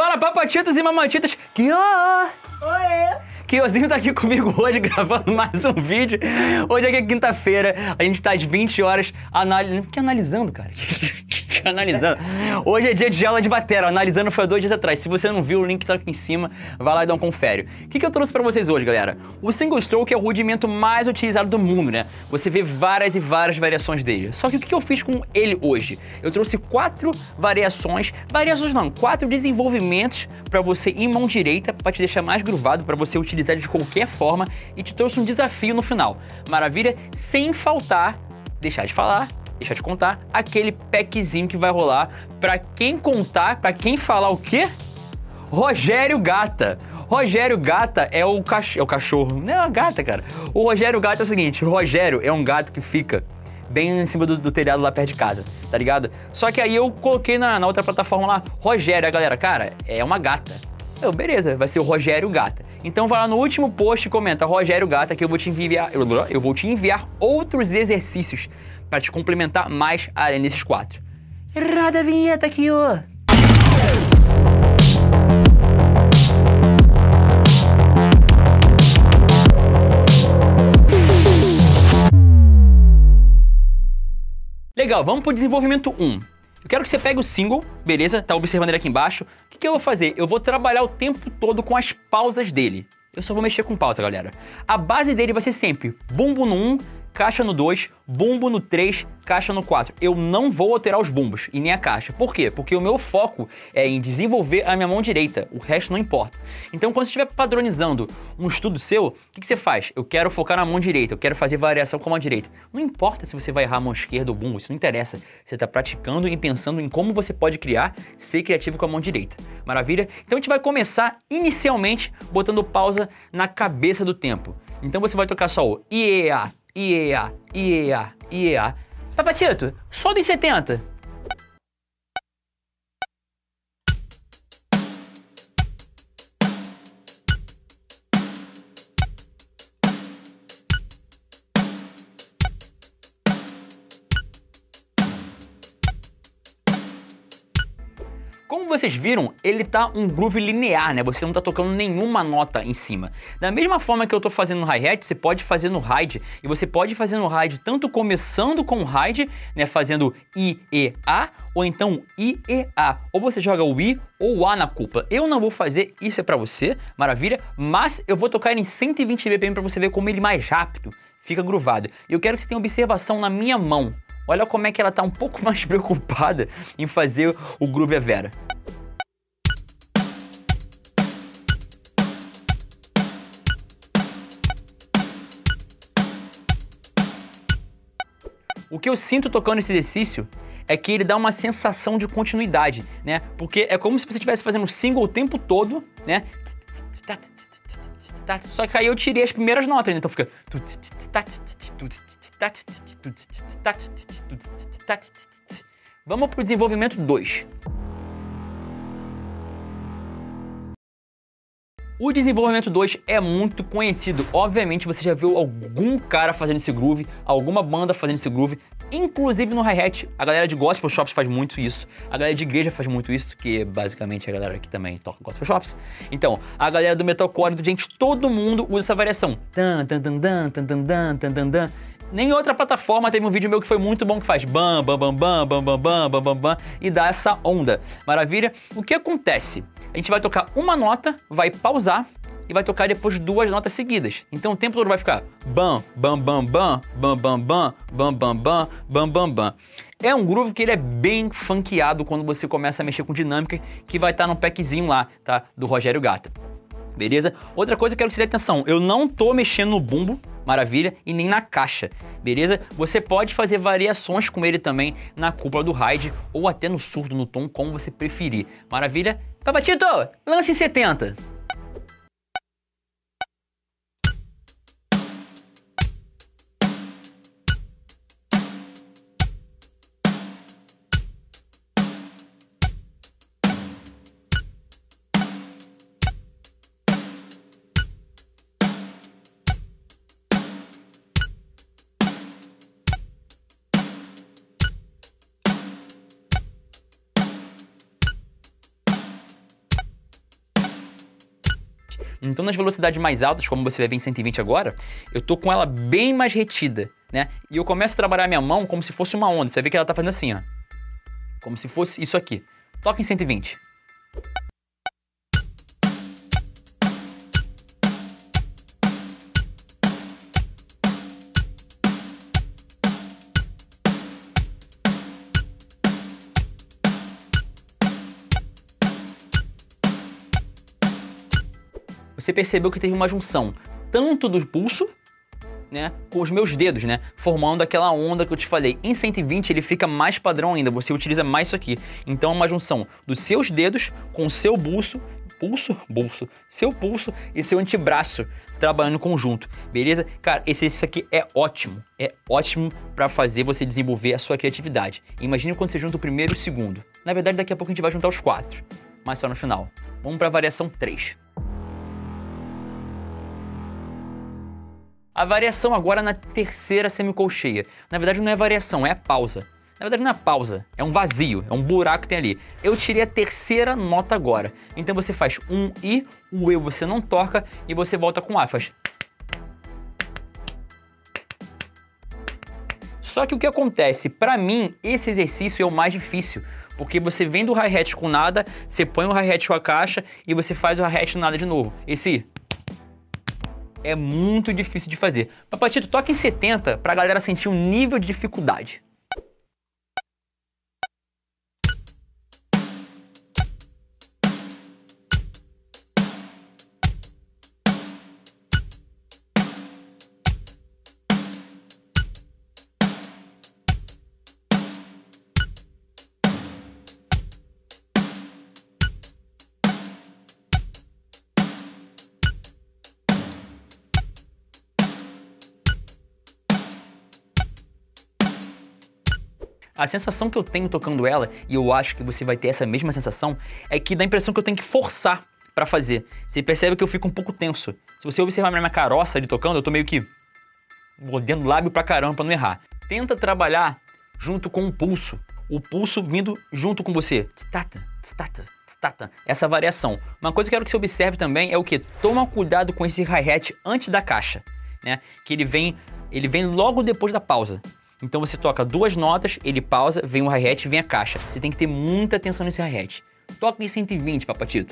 Fala, papatitos e mamatitas, que ó! Oi! Kiozinho tá aqui comigo hoje, gravando mais um vídeo. Hoje aqui é quinta-feira, a gente tá às 20 horas analisando... Que analisando, cara? Analisando. Hoje é dia de aula de batera, analisando foi há 2 dias atrás. Se você não viu, o link tá aqui em cima, vai lá e dá um confere. O que eu trouxe pra vocês hoje, galera? O single stroke é o rudimento mais utilizado do mundo, né? Você vê várias e várias variações dele. Só que o que eu fiz com ele hoje? Eu trouxe 4 variações não, 4 desenvolvimentos pra você em mão direita, pra te deixar mais groovado, pra você utilizar de qualquer forma, e te trouxe um desafio no final. Maravilha? Sem faltar, deixar de contar, aquele packzinho que vai rolar pra quem contar, pra quem falar o quê? Rogério Gata. Rogério Gata é o cachorro, não é a gata, cara. O Rogério Gata é o seguinte, o Rogério é um gato que fica bem em cima do telhado lá perto de casa, tá ligado? Só que aí eu coloquei na outra plataforma lá, Rogério, a galera, cara, é uma gata. Beleza, vai ser o Rogério Gata. Então vai lá no último post e comenta Rogério Gata que eu vou te enviar outros exercícios para te complementar mais além desses 4. Roda a vinheta aqui, ó. Legal, vamos pro desenvolvimento 1. Eu quero que você pegue o single, beleza? Tá observando ele aqui embaixo. O que eu vou fazer? Eu vou trabalhar o tempo todo com as pausas dele. Eu só vou mexer com pausa, galera. A base dele vai ser sempre bumbo no 1, caixa no 2, bumbo no 3, caixa no 4. Eu não vou alterar os bumbos e nem a caixa. Por quê? Porque o meu foco é em desenvolver a minha mão direita. O resto não importa. Então, quando você estiver padronizando um estudo seu, o que você faz? Eu quero focar na mão direita, eu quero fazer variação com a mão direita. Não importa se você vai errar a mão esquerda ou bumbo, isso não interessa. Você está praticando e pensando em como você pode criar, ser criativo com a mão direita. Maravilha? Então, a gente vai começar inicialmente botando pausa na cabeça do tempo. Então, você vai tocar só o IEA, IEA, IEA, IEA. Papatito, solta em 70. Como vocês viram, ele tá um groove linear, né? Você não tá tocando nenhuma nota em cima. Da mesma forma que eu tô fazendo no hi-hat, você pode fazer no ride, e você pode fazer no ride tanto começando com o ride, né, fazendo I, E, A, ou então I, E, A. Ou você joga o I ou o A na cúpula. Eu não vou fazer, isso é pra você, maravilha, mas eu vou tocar ele em 120 BPM pra você ver como ele mais rápido fica groovado. E eu quero que você tenha observação na minha mão. Olha como é que ela tá um pouco mais preocupada em fazer o groove a Vera. O que eu sinto tocando esse exercício é que ele dá uma sensação de continuidade, né? Porque é como se você estivesse fazendo um single o tempo todo, né? Só que aí eu tirei as primeiras notas, né? Então fica... Vamos pro desenvolvimento 2. O desenvolvimento 2 é muito conhecido. Obviamente você já viu algum cara fazendo esse groove, alguma banda fazendo esse groove, inclusive no hi-hat. A galera de gospel shops faz muito isso, a galera de igreja faz muito isso, que basicamente é a galera que também toca gospel shops. Então, a galera do metalcore, do gente, todo mundo usa essa variação. Nem outra plataforma teve um vídeo meu que foi muito bom que faz bam, bam, bam, bam, bam, bam, bam, bam, bam, bam, e dá essa onda. Maravilha? O que acontece? A gente vai tocar uma nota, vai pausar e vai tocar depois 2 notas seguidas. Então o tempo todo vai ficar bam, bam, bam, bam, bam, bam, bam, bam, bam, bam, bam, bam, bam. É um groove que ele é bem funkeado quando você começa a mexer com dinâmica, que vai estar no packzinho lá, tá? Do Rogério Gata. Beleza? Outra coisa que eu quero que você dê atenção, eu não tô mexendo no bumbo, maravilha, e nem na caixa, beleza? Você pode fazer variações com ele também na cúpula do ride ou até no surdo, no tom, como você preferir, maravilha? Papatito, lance em 70. Então nas velocidades mais altas, como você vai ver em 120 agora, eu tô com ela bem mais retida, né? E eu começo a trabalhar a minha mão como se fosse uma onda. Você vai ver que ela tá fazendo assim, ó. Como se fosse isso aqui. Toca em 120. Você percebeu que teve uma junção tanto do pulso, né, com os meus dedos, né, formando aquela onda que eu te falei. Em 120 ele fica mais padrão ainda, você utiliza mais isso aqui. Então é uma junção dos seus dedos com o seu seu pulso e seu antebraço trabalhando em conjunto, beleza? Cara, esse exercício aqui é ótimo para fazer você desenvolver a sua criatividade. Imagina quando você junta o primeiro e o segundo. Na verdade, daqui a pouco a gente vai juntar os 4, mas só no final. Vamos para a variação 3. A variação agora na terceira semicolcheia. Na verdade não é variação, é pausa. Na verdade não é pausa, é um vazio, é um buraco que tem ali. Eu tirei a terceira nota agora. Então você faz um I, o E você não toca e você volta com A, faz... Só que o que acontece? Pra mim, esse exercício é o mais difícil. Porque você vem do hi-hat com nada, você põe o hi-hat com a caixa e você faz o hi-hat nada de novo. Esse... é muito difícil de fazer. Papatito, toca em 70 pra galera sentir um nível de dificuldade. A sensação que eu tenho tocando ela, e eu acho que você vai ter essa mesma sensação, é que dá a impressão que eu tenho que forçar pra fazer. Você percebe que eu fico um pouco tenso. Se você observar minha caroça ali tocando, eu tô meio que mordendo o lábio pra caramba pra não errar. Tenta trabalhar junto com o pulso vindo junto com você. Tstata, tstata, tstata. Essa variação. Uma coisa que eu quero que você observe também é o que? Toma cuidado com esse hi-hat antes da caixa, né? Que ele vem logo depois da pausa. Então você toca 2 notas, ele pausa, vem o hi-hat e vem a caixa. Você tem que ter muita atenção nesse hi-hat. Toca em 120, Papatito.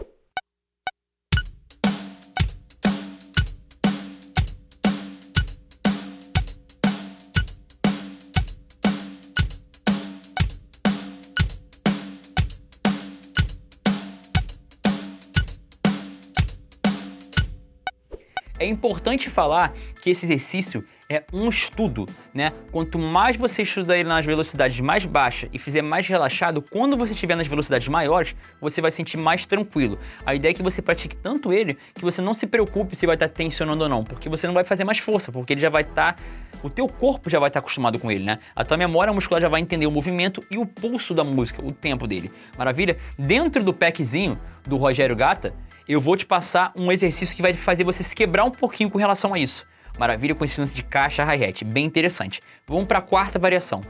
É importante falar que esse exercício é um estudo, né? Quanto mais você estudar ele nas velocidades mais baixas e fizer mais relaxado, quando você estiver nas velocidades maiores, você vai sentir mais tranquilo. A ideia é que você pratique tanto ele que você não se preocupe se vai estar tensionando ou não, porque você não vai fazer mais força, porque ele já vai estar... o teu corpo já vai estar acostumado com ele, né? A tua memória muscular já vai entender o movimento e o pulso da música, o tempo dele. Maravilha? Dentro do packzinho do Rogério Gata, eu vou te passar um exercício que vai fazer você se quebrar um pouquinho com relação a isso. Maravilha, com esse lance de caixa hi-hat, bem interessante. Vamos para a quarta variação.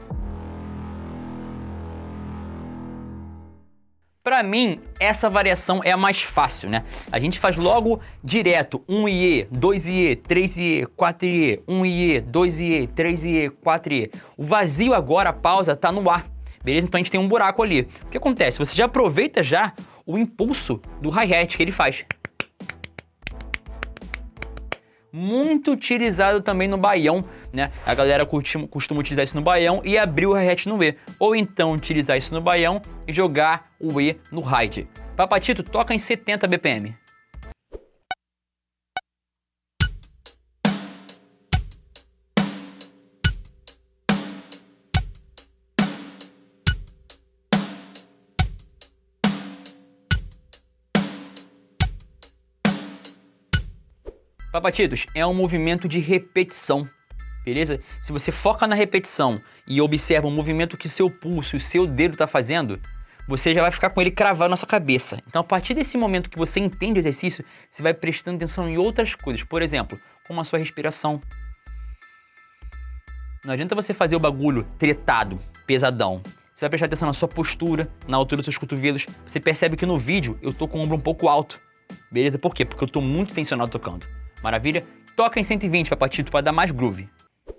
Para mim, essa variação é a mais fácil, né? A gente faz logo direto 1 IE, 2 IE, 3 IE, 4 IE, 1 IE, 2 IE, 3 IE, 4 IE. O vazio agora, a pausa, tá no ar, beleza? Então a gente tem um buraco ali. O que acontece? Você já aproveita já o impulso do hi-hat que ele faz. Muito utilizado também no baião, né? A galera costuma utilizar isso no baião e abrir o hi-hat no E. Ou então utilizar isso no baião e jogar o E no ride. Papatito, toca em 70 BPM. Papatitos, é um movimento de repetição, beleza? Se você foca na repetição e observa o movimento que seu pulso e o seu dedo está fazendo, você já vai ficar com ele cravado na sua cabeça. Então, a partir desse momento que você entende o exercício, você vai prestando atenção em outras coisas. Por exemplo, como a sua respiração. Não adianta você fazer o bagulho tretado, pesadão. Você vai prestar atenção na sua postura, na altura dos seus cotovelos. Você percebe que no vídeo eu tô com o ombro um pouco alto. beleza? Por quê? Porque eu tô muito tensionado tocando. Maravilha? Toca em 120, Papatito, pra dar mais groove.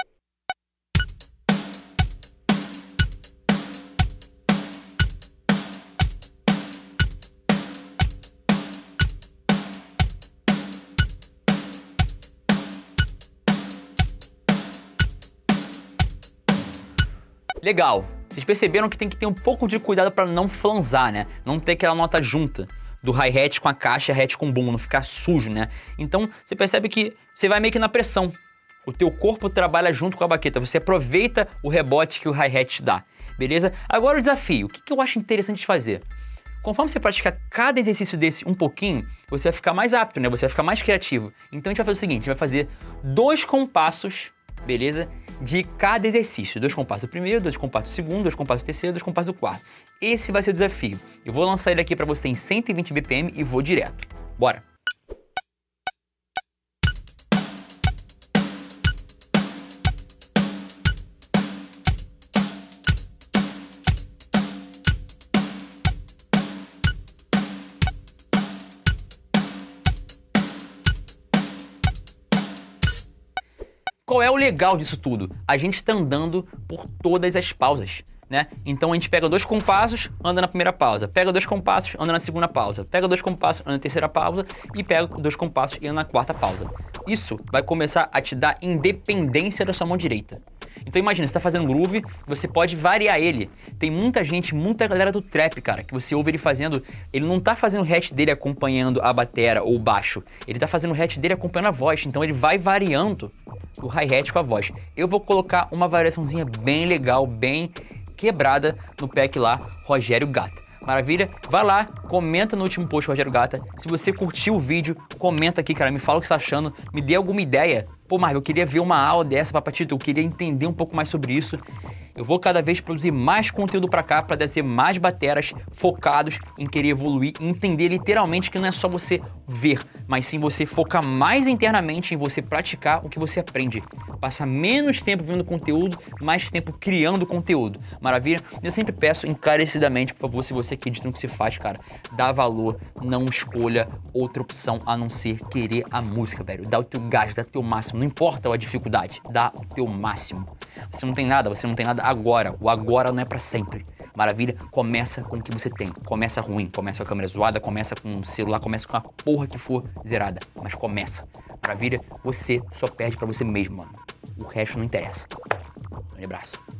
Legal. Vocês perceberam que tem que ter um pouco de cuidado para não flanzar, né? Não ter aquela nota junta do hi-hat com a caixa, hi-hat com o boom, não ficar sujo, né? Então, você percebe que você vai meio que na pressão. O teu corpo trabalha junto com a baqueta. Você aproveita o rebote que o hi-hat te dá, beleza? Agora o desafio. O que eu acho interessante de fazer? Conforme você praticar cada exercício desse um pouquinho, você vai ficar mais apto, né? Você vai ficar mais criativo. Então, a gente vai fazer o seguinte. A gente vai fazer 2 compassos, beleza? De cada exercício. 2 compassos do primeiro, 2 compassos do segundo, 2 compassos do terceiro, 2 compassos do quarto. Esse vai ser o desafio. Eu vou lançar ele aqui para você em 120 BPM e vou direto. Bora! Qual é o legal disso tudo? A gente está andando por todas as pausas, né? Então a gente pega 2 compassos, anda na primeira pausa, pega 2 compassos, anda na segunda pausa, pega 2 compassos, anda na terceira pausa e pega 2 compassos e anda na quarta pausa. Isso vai começar a te dar independência da sua mão direita. Então imagina, você tá fazendo groove, você pode variar ele. Tem muita gente, muita galera do trap, cara, que você ouve ele fazendo, ele não tá fazendo o hatch dele acompanhando a batera ou o baixo, ele tá fazendo o hatch dele acompanhando a voz, então ele vai variando o hi-hat com a voz. Eu vou colocar uma variaçãozinha bem legal, bem quebrada no pack lá, Rogério Gata. Maravilha? Vai lá, comenta no último post, Rogério Gata. Se você curtiu o vídeo, comenta aqui, cara. Me fala o que você tá achando. Me dê alguma ideia. Pô, Marvel, eu queria ver uma aula dessa, Papatito. Eu queria entender um pouco mais sobre isso. Eu vou cada vez produzir mais conteúdo pra cá, pra trazer mais bateras focados em querer evoluir e entender literalmente que não é só você ver, mas sim você focar mais internamente em você praticar o que você aprende. Passar menos tempo vendo conteúdo, mais tempo criando conteúdo. Maravilha? Eu sempre peço encarecidamente, por favor, se você acredita no que você faz, cara, dá valor, não escolha outra opção a não ser querer a música, velho. Dá o teu gás, dá o teu máximo, não importa a dificuldade, dá o teu máximo. Você não tem nada agora. O agora não é pra sempre. Maravilha? Começa com o que você tem. Começa ruim, começa com a câmera zoada, começa com o celular, começa com a porra que for zerada. Mas começa. Maravilha? Você só perde pra você mesmo, mano. O resto não interessa. Um abraço.